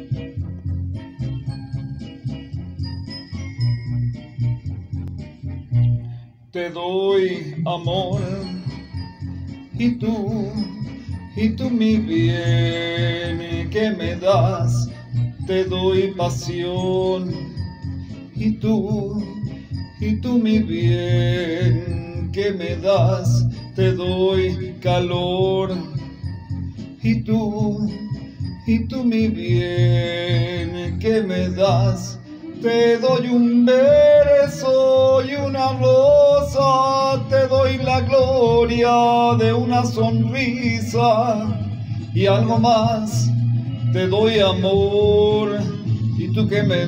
Te doy amor y tú mi bien que me das. Te doy pasión y tú mi bien que me das. Te doy calor y tú mi bien que me das. Te doy un beso y una rosa, te doy la gloria de una sonrisa y algo más. Te doy amor y tú qué me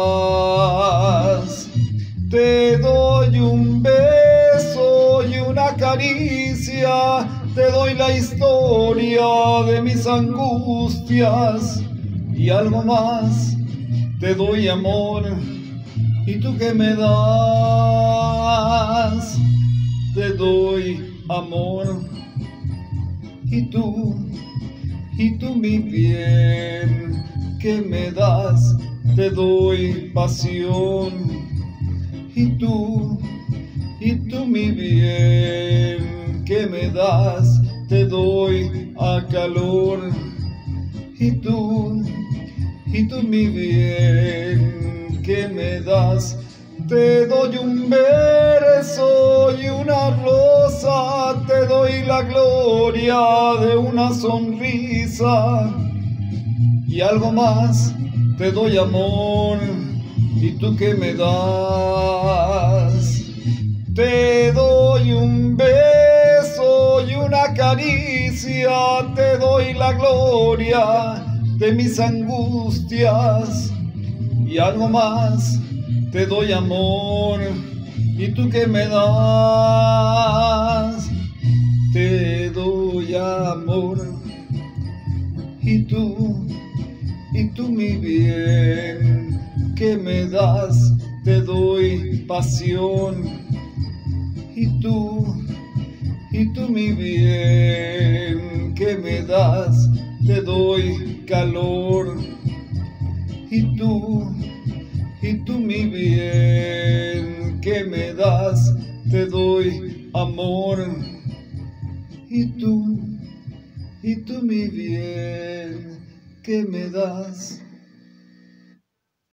das. Te doy un beso y una caricia, te doy la historia de mis angustias y algo más. Te doy amor y tú qué me das. Te doy amor y tú mi bien que me das. Te doy pasión y tú mi bien que me das. Te doy a calor y tú mi bien que me das. Te doy un beso y una rosa, te doy la gloria de una sonrisa y algo más. Te doy amor y tú qué me das. Te doy un beso y una caricia, te doy la gloria de mis angustias y algo más. Te doy amor y tú qué me das. Te doy amor y tú mi bien que me das. Te doy pasión y tú mi bien que me das. Te doy calor y tú mi bien que me das. Te doy amor y tú mi bien que me das.